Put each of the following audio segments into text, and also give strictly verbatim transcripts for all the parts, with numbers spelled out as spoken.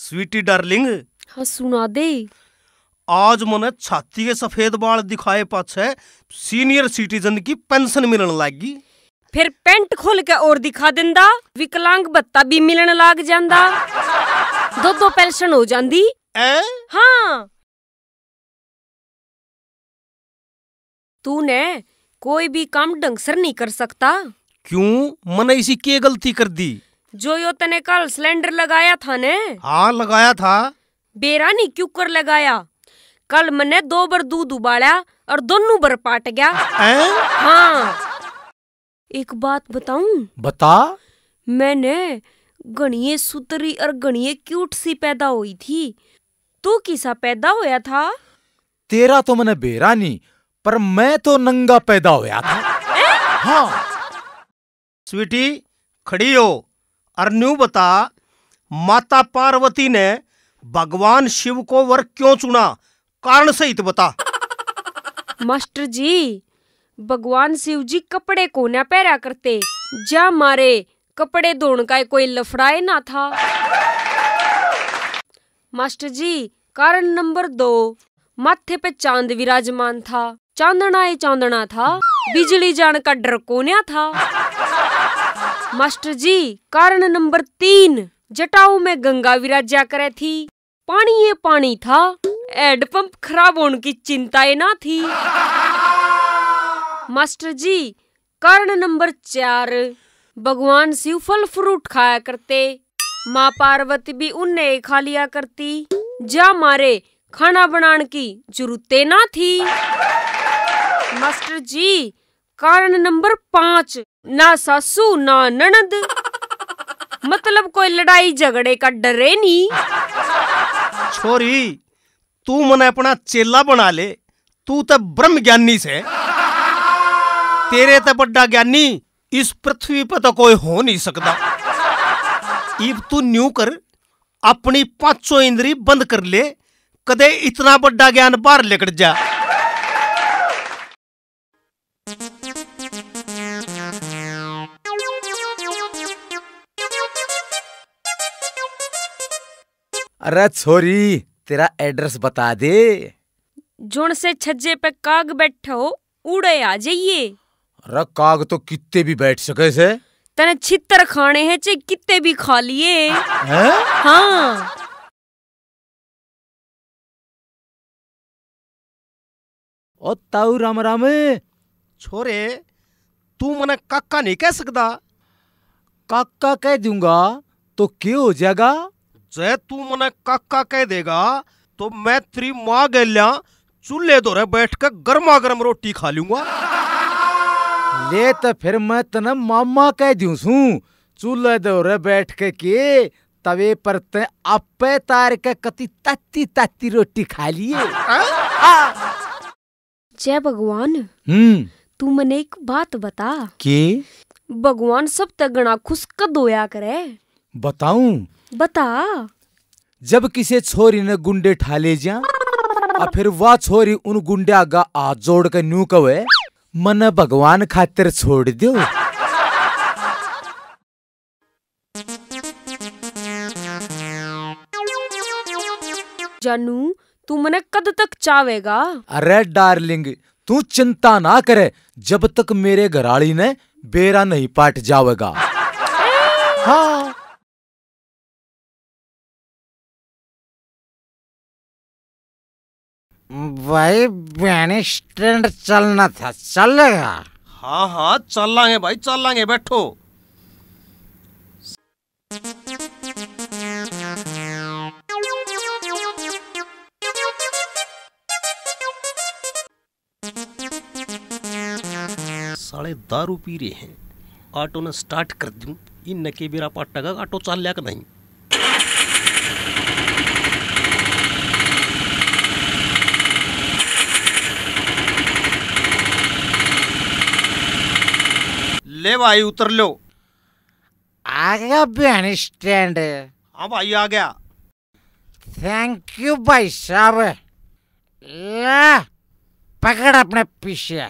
Sweety darling. हाँ सुना दे। आज मने छाती के सफेद बाल दिखाए पाछे सीनियर सिटीजन की पेंशन मिलने लागी। फिर पेंट खोल के और दिखा देंदा, विकलांग भत्ता भी मिलने लाग जांदा, दो दो पेंशन हो जांदी। ए? हाँ। तूने कोई भी काम ढंग से नहीं कर सकता। क्यों? मैंने इसी की गलती कर दी? जो यो तने कल सिलेंडर लगाया था ने? हाँ लगाया था। बेरा नहीं क्यों कर लगाया? कल मैंने दो बार दूध उबाला और दोनों बार पाट गया। ए? हाँ। एक बात बताऊं? बता। मैंने गणिये सुतरी और गणिये क्यूट सी पैदा हुई थी। तू किसा पैदा होया था? तेरा तो मैंने बेरा नहीं, पर मैं तो नंगा पैदा होया था। हाँ। स्वीटी खड़ी हो और न्यू बता, माता पार्वती ने भगवान शिव को वर क्यों चुना? कारण सहित बता। मास्टर जी, भगवान शिव जी कपड़े को ना पहरा करते, जा मारे कपड़े धोने का कोई लफड़ाए ना था। मास्टर जी, कारण नंबर दो, माथे पे चांद विराजमान था, चांदना ही चांदना था, बिजली जान का डर कोन्या था। मास्टर जी, कारण नंबर तीन, जटाऊ में गंगा विराजा करे थी, पानी ये पानी था, हेड पंप खराब होने की चिंताएं ना थी। मास्टर जी, कारण नंबर चार, भगवान शिव फल फ्रूट खाया करते, माँ पार्वती भी उन्हें खा लिया करती, जा मारे खाना बनाने की जरूरतें ना थी। मास्टर जी, कारण नंबर पाँच, ना सासू ना ननद, मतलब कोई लड़ाई झगड़े का डरे नहीं। छोरी, तू मने अपना चेला बना ले, तू तो ब्रह्म ज्ञानी से। तेरे तो बड़ा ज्ञानी इस पृथ्वी पर तो कोई हो नहीं सकता। इब तू न्यू कर, अपनी पांचों इंद्री बंद कर ले, कदे इतना बड़ा ज्ञान बाहर लेकर जा। अरे छोरी, तेरा एड्रेस बता दे। जोन से छज्जे पे काग बैठो, उड़े आ जाइए। अरे काग तो कितने भी बैठ सके से। तने छितर खाने हैं चे कितने भी खा लिए। हैं? हाँ। ओ ताऊ राम राम। छोरे, तू मने काका नहीं कह सकता? काका कह दूंगा तो क्यों हो जाएगा? जे तू मने काका कह देगा तो मैं तेरी माँ गैल्या चूल्हे दोरे बैठ कर गर्मा गर्म रोटी खा लूंगा। ले तो फिर मैं तने मामा कह दूं सू, चूल्हे दोरे बैठ के के तवे पर ते आपे तार के कति तत्ती तत्ती रोटी खा लिए। जय भगवान। हम्म। तू मने एक बात बता के? भगवान सब तगड़ा खुश कद होया करे? बताऊं? बता। जब किसी छोरी ने गुंडे ठा ले जा और फिर वह छोरी उन गुंडे आगा हाथ जोड़ के न्यू कहे, मन भगवान खातिर छोड़ दो। जानू, तू मने कद तक चावेगा? अरे डार्लिंग, तू चिंता ना करे, जब तक मेरे घराली ने बेरा नहीं पाट जावेगा। हाँ। भाई बैनी स्टैंड चलना था, चलेगा? हाँ हाँ चल लांगे भाई, चल लांगे, बैठो। साले दारू पी रहे हैं, ऑटो ने स्टार्ट कर दूं, इन नके बेरा पाटा का ऑटो चल लिया कि नहीं। ले भाई उतर लो। आ गया बैनी स्टैंड। हाँ भाई आ गया। थैंक यू भाई साहब। ले पकड़ अपने पीछे।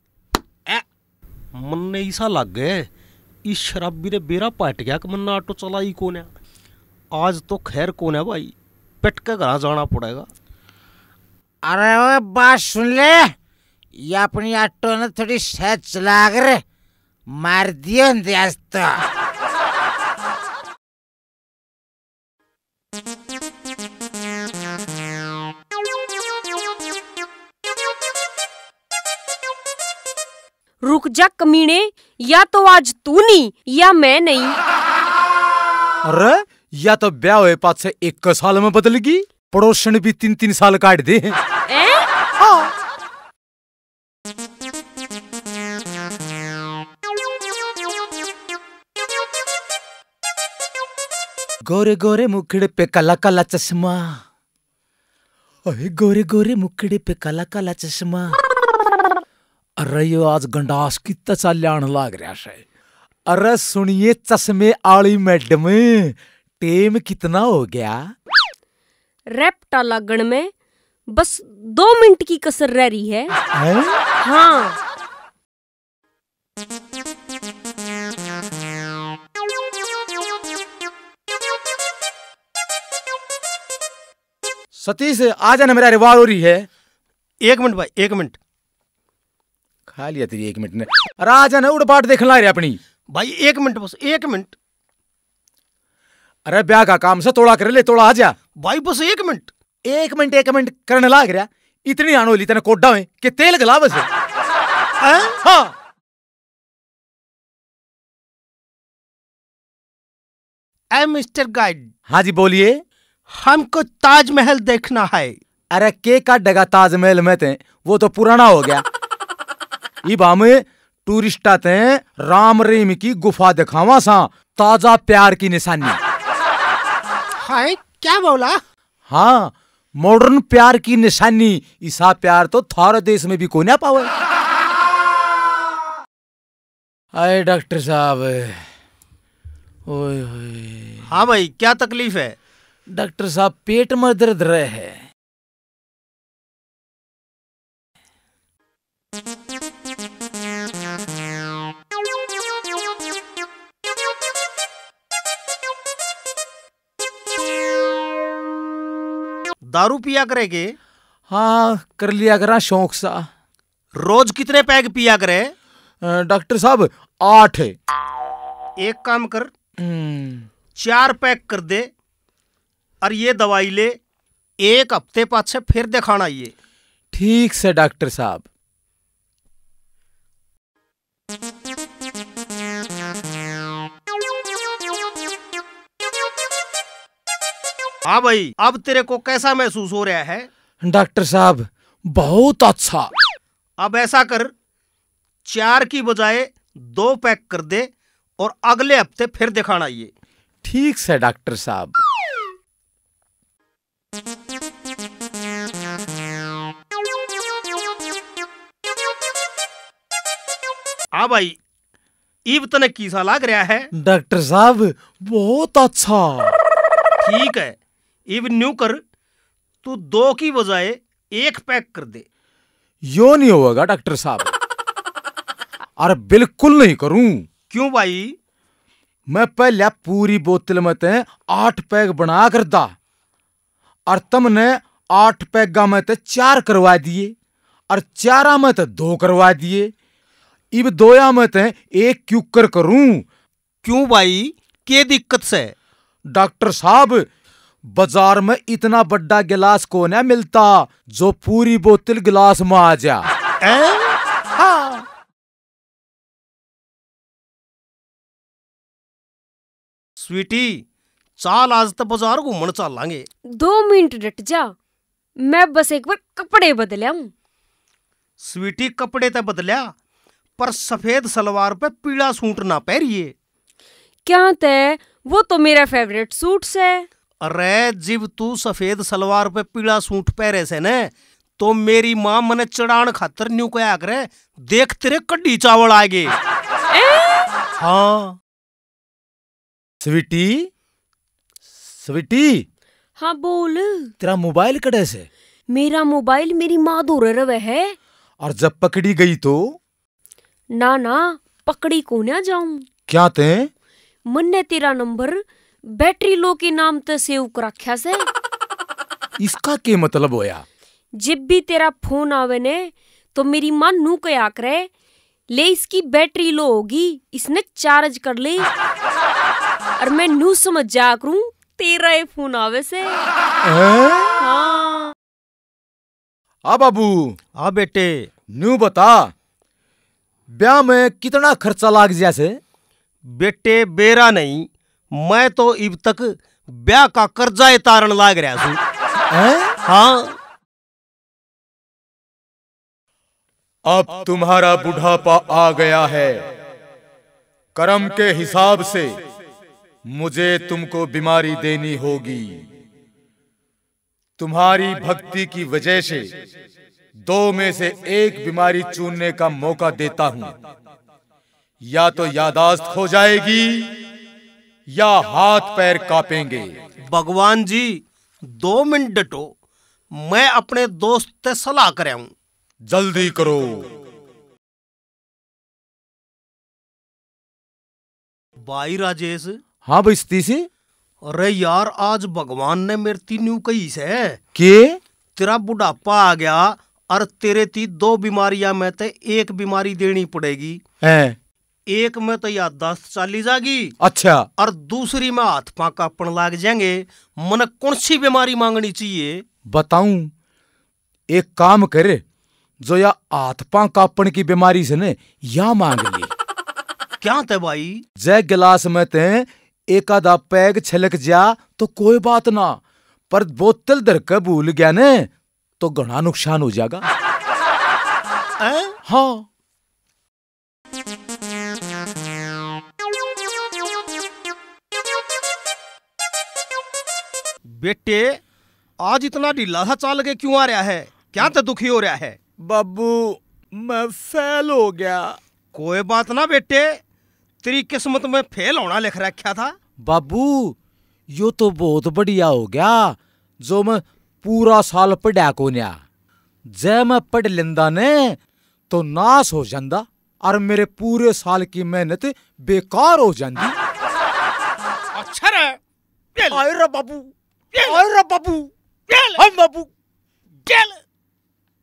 मन ने ऐसा लग गए इस शराबी ने बेरा पाट गया कि मन्ना ऑटो चलाई कौन है। आज तो खैर कौन है भाई, पेट के घर जाना पड़ेगा। अरे वो बात सुन ले, ये अपनी ऑटो ने थोड़ी सहज चला कर मार दियो अंदाज तो। रुक जा कमीने, या तो आज तू नहीं या मैं नहीं। अरे या तो ब्याह हुए पाँच से एक साल में बदलेगी, पड़ोसन भी तीन तीन साल काट दे। ए? हाँ। गोरे गोरे मुखड़े पे काला काला चश्मा, अरे गोरे गोरे मुखड़े पे काला काला चश्मा। अरे यो आज गंडास कितना चाल्यान लाग रहा है। अरे सुनिए चश्मे आली मैडम, टेम कितना हो गया? रेप्टा लगन में बस दो मिनट की कसर रह रही है, है? हाँ। सतीश आ जाना, मेरा रिवार हो रही है। एक मिनट भाई, एक मिनट। खा लिया तेरी एक मिनट ने। अरे आ जाना, उड़ बाट देखने ला रही अपनी। भाई एक मिनट, बस एक मिनट। अरे ब्याह का काम से तोड़ा कर ले, तोड़ा आ जा भाई, बस एक मिनट। एक मिनट एक मिनट करने लाग रहा, इतनी आनोली तेने कोडा में कि तेल गला बस। हाँ ए मिस्टर गाइड। हाँ जी बोलिए। हमको ताजमहल देखना है। अरे के का डगा ताजमहल में थे, वो तो पुराना हो गया। इब हम टूरिस्ट आते हैं, राम रहीम की गुफा दिखावा सा, ताजा प्यार की निशानी। हाय क्या बोला? हाँ, मॉडर्न प्यार की निशानी। ऐसा प्यार तो थारे देश में भी कोई ना पावे। अरे डॉक्टर साहब, ओए ओए। हाँ भाई, क्या तकलीफ है? डॉक्टर साहब पेट में दर्द रहे है। दारू पिया करेगे? हाँ कर लिया करा शौक सा। रोज कितने पैग पिया करे? डॉक्टर साहब आठ है। एक काम कर, चार पैक कर दे और ये दवाई ले, एक हफ्ते पाछे फिर दिखाना ये। ठीक से डॉक्टर साहब। हाँ भाई, अब तेरे को कैसा महसूस हो रहा है? डॉक्टर साहब बहुत अच्छा। अब ऐसा कर, चार की बजाय दो पैक कर दे और अगले हफ्ते फिर दिखाना ये। ठीक से डॉक्टर साहब। हाँ भाई, इब तने किसा लग रहा है? डॉक्टर साहब बहुत अच्छा। ठीक है, इब न्यू कर, तू दो की बजाय एक पैक कर दे। यो नहीं होगा डॉक्टर साहब। अरे बिल्कुल नहीं करूं। क्यों भाई? मैं पहले पूरी बोतल में ते आठ पैक बना कर दा, और तुमने आठ पैगा में ते चार करवा दिए, और चारा में ते दो करवा दिए। इब दोया में ते एक क्यों कर करूं? क्यों भाई, क्या दिक्कत से? डॉक्टर साहब बाजार में इतना बड़ा गिलास को ना मिलता जो पूरी बोतल गिलास में आ जा। हाँ। स्वीटी, चाल आज तो बाजार घूमन चलांगे। दो मिनट डट जा, मैं बस एक बार कपड़े बदल्या हूं। स्वीटी कपड़े तो बदलिया, पर सफेद सलवार पे पीला सूट ना पहनिए। क्या तय, वो तो मेरा फेवरेट सूट है। अरे जब तू सफेद सलवार पे पीला सूट पहरे से न, तो मेरी माँ मने चढ़ान खातर न्यू कया करे, देख तेरे कड्डी चावल आएगे। हाँ स्वीटी, स्वीटी। हाँ बोल। तेरा मोबाइल कड़े से? मेरा मोबाइल मेरी माँ दूर रवे है। और जब पकड़ी गई तो? ना ना, पकड़ी को ना जाऊं। क्या ते? मन ने तेरा नंबर बैटरी लो के नाम तो सेव कर रखा से। इसका क्या मतलब होया? जब भी तेरा फोन आवे ने तो मेरी माँ नू कया करे, ले इसकी बैटरी लो होगी, इसने चार्ज कर ले। और मैं नू समझ जा करूं तेरा ये फोन आवे से। हाँ। आ बाबू। हाँ बेटे। नू बता, ब्याह में कितना खर्चा लाग जैसे? बेटे बेरा नहीं, मैं तो अब तक ब्याह का कर्जा तारण लाग रहा हूँ। हाँ। अब तुम्हारा बुढ़ापा आ गया है, कर्म के हिसाब से मुझे तुमको बीमारी देनी होगी। तुम्हारी भक्ति की वजह से दो में से एक बीमारी चुनने का मौका देता हूं। या तो यादाश्त खो जाएगी या हाथ पैर कांपेंगे। भगवान जी दो मिनट डटो, मैं अपने दोस्त से सलाह कर हूं। जल्दी करो। भाई राजेश। हाँ भाई सतीश। अरे यार आज भगवान ने मेरे ती न्यू कही से के तेरा बुढ़ापा आ गया और तेरे ती दो बीमारियां में ते एक बीमारी देनी पड़ेगी। है। एक में तो याददाश्त चाली जाएगी। अच्छा। और दूसरी में हाथ पांव कांपन लाग जाएंगे। मन कौन सी बीमारी मांगनी चाहिए? बताऊं? एक काम करे, जो या हाथ पांव कांपन की बीमारी से ने या मांग ले। क्या थे भाई? जय गिलास में ते एक आधा पैग छलक जा तो कोई बात ना, पर बोतल धर के भूल गया ने तो घना नुकसान हो जाएगा। हाँ। बेटे आज इतना ढीला सा चाल के क्यों आ रहा है? क्या तो दुखी हो रहा है? बाबू मैं फेल हो गया। कोई बात ना बेटे, तेरी किस्मत में फेल होना लिख रखा था। बाबू यो तो बहुत बढ़िया हो गया जो मैं पूरा साल पढ़ा को न्या। जय मैं पढ़ लेंदा ने तो नाश हो जांदा और मेरे पूरे साल की मेहनत बेकार हो जांदी। अच्छा रे। आए रे बाबू, आए रे बाबू, हम बाबू।